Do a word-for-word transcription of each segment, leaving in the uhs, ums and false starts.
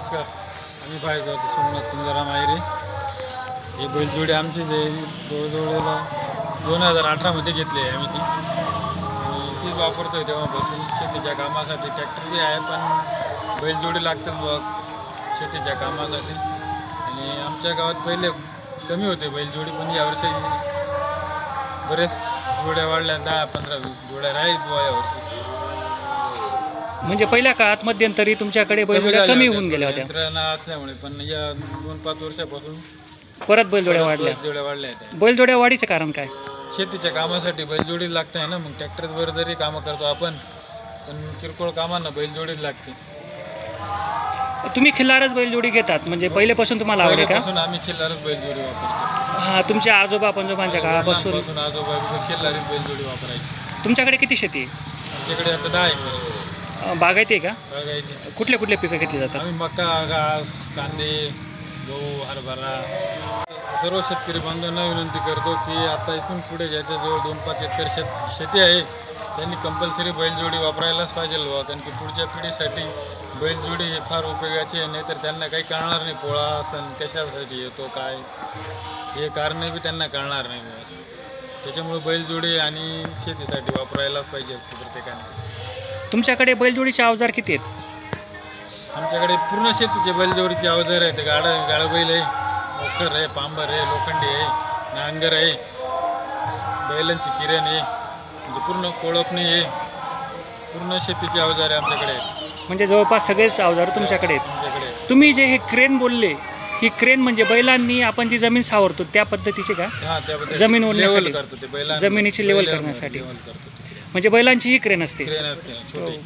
नमस्कार. आम्ही बायगाव सोमनाथ तुंगाराम आयरे. ही बैलजोडी आमची जे जवळजवळला दोन हजार अठरामध्ये घेतली आहे आम्ही ती, आणि तीच वापरतो आहे तेव्हापासून. शेतीच्या कामासाठी ट्रॅक्टर बी आहे, पण बैलजोडी लागतात बघ शेतीच्या कामासाठी. आणि आमच्या गावात पहिले कमी होते बैलजोडी, पण यावर्षी बरेच जोड्या वाढल्या, दहा पंधरा वीस जोड्या राहील बुवा यावर्षी. म्हणजे पहिल्या काळात मध्यंतरी तुमच्याकडे बैलजोड्या कमी होऊन गेल्या होत्या यंत्रणा असल्यामुळे, पण या दोन पाच वर्षापासून परत बैलजोड्या वाढल्या. जोड्या वाढल्या आहेत. बैलजोड्या वाढीचं कारण काय? शेतीच्या कामासाठी बैलजोडी लागते ना. मग ट्रॅक्टरवर जरी कामं करतो आपण, पण किरकोळ कामांना बैलजोडीच लागते. तुम्ही खिल्लारच बैलजोडी घेतात म्हणजे पहिल्यापासून तुम्हाला आवड आहे का? आम्ही खिल्लारच बैलजोडी वापरतो. हां, तुमच्या आजोबा पंजोबांच्या काळापासून आजोबा खिल्लारीच बैलजोडी वापरायची. तुमच्याकडे किती शेती आहे? आमच्याकडे आता दहा एकर बागायती आहे का? बागायती. कुठले कुठले पिकं घेतली जातात? आम्ही मका, घास, कांदे, गहू, हरभरा. सर्व शेतकरी बांधवांना विनंती करतो की आता इथून पुढे ज्याच्याजवळ दोन पाच एकर शेत शेती आहे त्यांनी कंपल्सरी बैलजोडी वापरायलाच पाहिजे बघा. कारण की पुढच्या पिढीसाठी बैलजोडी हे फार उपयोगाची आहे. नाहीतर त्यांना काही कळणार नाही पोळा सण कशासाठी येतो काय, हे कारणं बी त्यांना कळणार नाही. त्याच्यामुळे बैलजोडी आणि शेतीसाठी वापरायलाच पाहिजे प्रत्येकाने. तुमच्याकडे बैलजोडीचे अवजार किती आहेत? आमच्याकडे पूर्ण शेतीचे बैलजोडीचे अवजार आहेत. गाडा गाडा बैल आहे, मोकर आहे, पांबर आहे, लोखंडी आहे, नांगर आहे, बैलांची किरण आहे, म्हणजे पूर्ण कोळपणी आहे. पूर्ण शेतीचे अवजार आहे आमच्याकडे. म्हणजे जवळपास सगळेच अवजार तुमच्याकडे आहेत. आमच्याकडे तुम्ही जे हे क्रेन बोलले, ही क्रेन म्हणजे बैलांनी आपण जी जमीन सावरतो त्या पद्धतीची का? हां, त्या जमीन ओढण्यासाठी करतो ते बैला जमिनीची लेवल करण्यासाठी. म्हणजे बैलांची ही क्रेन असते. क्रेन असते छोटी.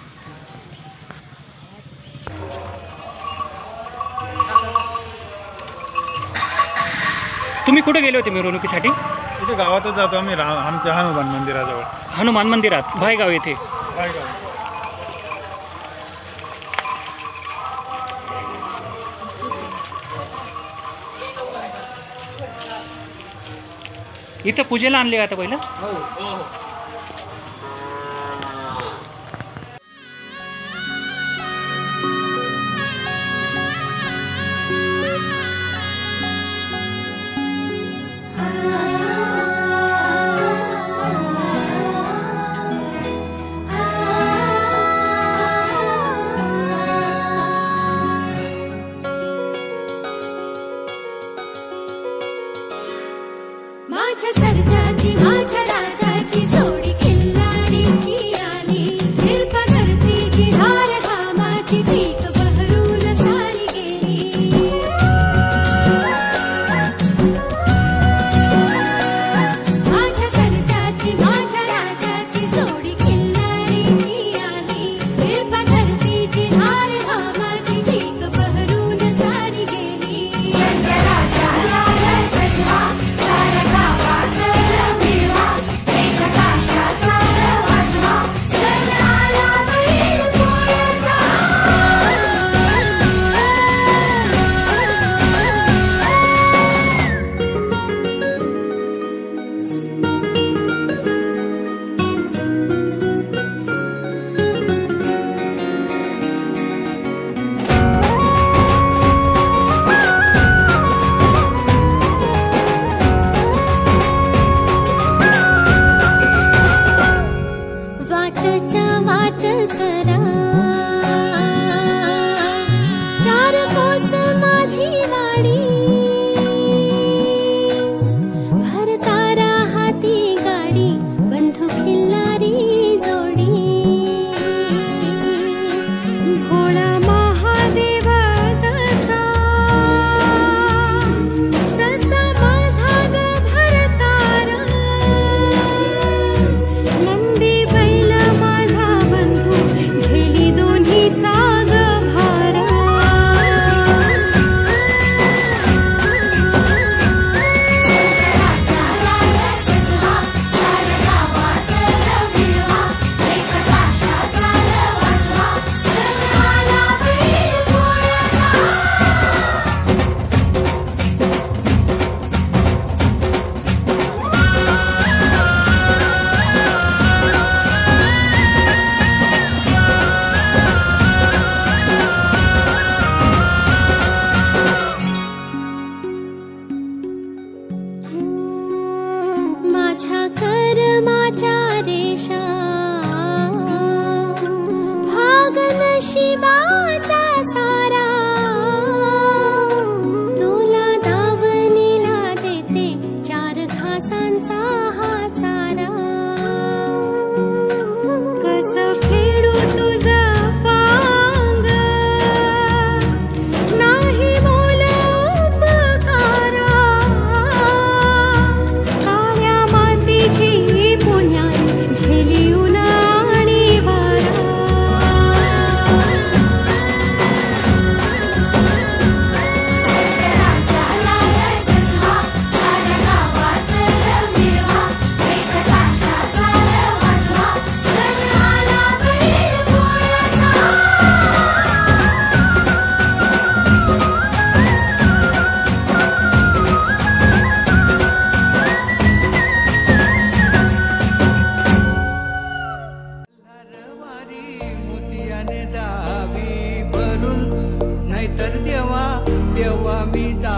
तुम्ही कुठे गेले होते मिरवणुकीसाठी? इथे गावातच जातो आम्ही, आमच्या हनुमान मंदिराजवळ. हनुमान मंदिरात भायगाव येथे. इथं पूजेला आणले का आता पहिलं? माझ्या सर्जाची माझ्या राजाची जोडी खिल्लारीची आली. हिरपा करतीची धार घामाची पीक बहरून सारी गेली. माझ्या सर्जाची माझ्या राजाची जोडी खिल्लारीची आली. हिरपा करतीची धार घामाची पीक बहरून सारी गेली. सर्जा राजाला सजवा सारा गावात फिरवा, एक ताशाचा वाजवा, सण आला बैल पोळ्याचा. वाटच्या वाट सरा चार कोस माझी वाडी. भरतारा हाती गाडी बंधू खिल्लारी जोडी. भोळा महादेव जसा तसा माझा ग भरतारा. नंदी बैल माझा बंधू झेली दोन्हीचा ग भारा. तेव्हा मी जा